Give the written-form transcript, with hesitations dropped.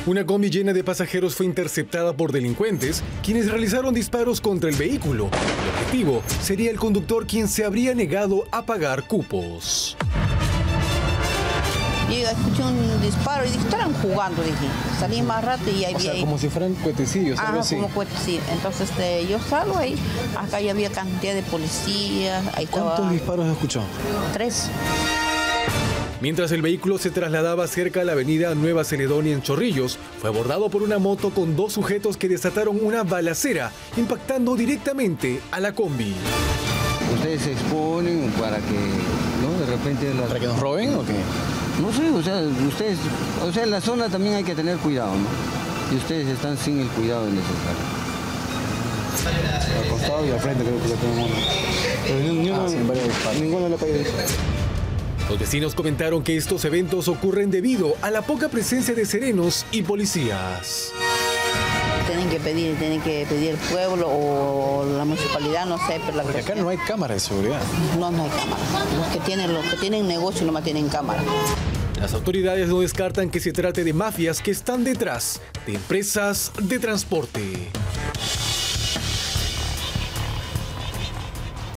Una combi llena de pasajeros fue interceptada por delincuentes, quienes realizaron disparos contra el vehículo. El objetivo sería el conductor, quien se habría negado a pagar cupos. Y escuché un disparo y dije, estarán jugando, dije. Salí más rato y ahí vi. O sea, como si fueran cohetecillos, algo así. Como cohetecillos. Entonces yo salgo ahí, acá ya había cantidad de policías. ¿Cuántos disparos escuchó? 3. Mientras el vehículo se trasladaba cerca a la avenida Nueva Caledonia en Chorrillos, fue abordado por una moto con 2 sujetos que desataron una balacera, impactando directamente a la combi. ¿Ustedes se exponen para que, no, de repente... ¿Para que nos roben o qué? No sé, o sea, ustedes, en la zona también hay que tener cuidado, ¿no? Y ustedes están sin el cuidado necesario. Al costado y al frente creo que lo tenemos. Pero ninguno le ha caído eso. Los vecinos comentaron que estos eventos ocurren debido a la poca presencia de serenos y policías. Tienen que pedir el pueblo o la municipalidad, no sé. Pero porque acá no hay cámara de seguridad. No hay cámara. Los que tienen negocio no tienen cámara. Las autoridades no descartan que se trate de mafias que están detrás de empresas de transporte.